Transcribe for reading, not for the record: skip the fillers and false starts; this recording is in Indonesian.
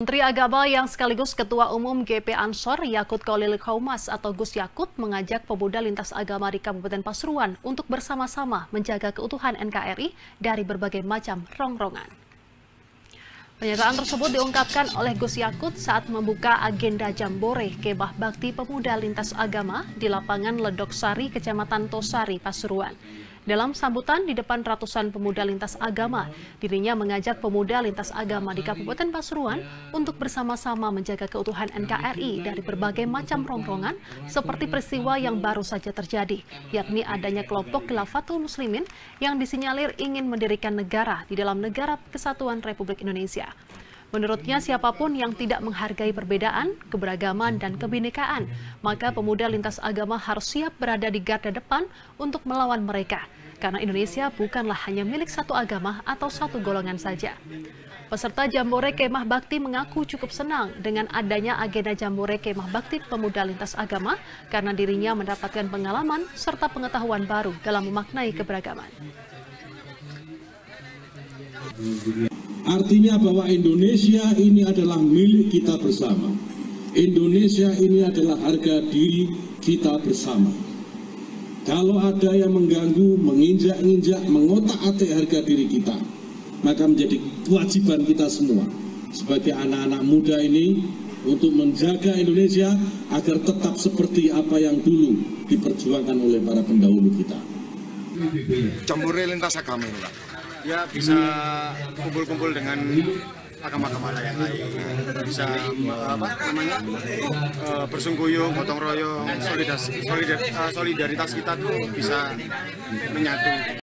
Menteri Agama yang sekaligus Ketua Umum GP Ansor Yakut Khalil Qaumas atau Gus Yakut mengajak pemuda lintas agama di Kabupaten Pasuruan untuk bersama-sama menjaga keutuhan NKRI dari berbagai macam rongrongan. Pernyataan tersebut diungkapkan oleh Gus Yakut saat membuka agenda Jambore Kemah Bakti Pemuda Lintas Agama di lapangan Ledok Sari, Kecamatan Tosari, Pasuruan. Dalam sambutan di depan ratusan pemuda lintas agama, dirinya mengajak pemuda lintas agama di Kabupaten Pasuruan untuk bersama-sama menjaga keutuhan NKRI dari berbagai macam rongrongan seperti peristiwa yang baru saja terjadi, yakni adanya kelompok Khilafatul Muslimin yang disinyalir ingin mendirikan negara di dalam Negara Kesatuan Republik Indonesia. Menurutnya, siapapun yang tidak menghargai perbedaan, keberagaman, dan kebinekaan, maka pemuda lintas agama harus siap berada di garda depan untuk melawan mereka, karena Indonesia bukanlah hanya milik satu agama atau satu golongan saja. Peserta Jambore Kemah Bakti mengaku cukup senang dengan adanya agenda Jambore Kemah Bakti Pemuda Lintas Agama karena dirinya mendapatkan pengalaman serta pengetahuan baru dalam memaknai keberagaman. Artinya bahwa Indonesia ini adalah milik kita bersama. Indonesia ini adalah harga diri kita bersama. Kalau ada yang mengganggu, menginjak-injak, mengotak-atik harga diri kita, maka menjadi kewajiban kita semua sebagai anak-anak muda ini untuk menjaga Indonesia agar tetap seperti apa yang dulu diperjuangkan oleh para pendahulu kita. Jambore lintas agama ini, Pak. Ya bisa kumpul-kumpul dengan agama-agama yang lain, bisa bersungguh-yung, gotong royong, solidaritas kita tuh bisa menyatu.